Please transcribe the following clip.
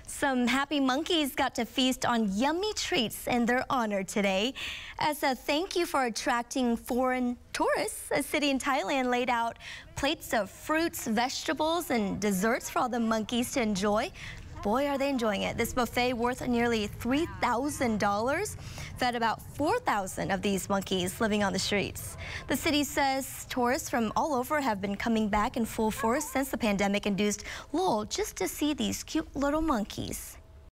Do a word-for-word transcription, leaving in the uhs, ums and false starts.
Some happy monkeys got to feast on yummy treats in their honor today. As a thank you for attracting foreign tourists, a city in Thailand laid out plates of fruits, vegetables, and desserts for all the monkeys to enjoy. Boy, are they enjoying it. This buffet, worth nearly three thousand dollars, fed about four thousand of these monkeys living on the streets. The city says tourists from all over have been coming back in full force since the pandemic-induced lull just to see these cute little monkeys.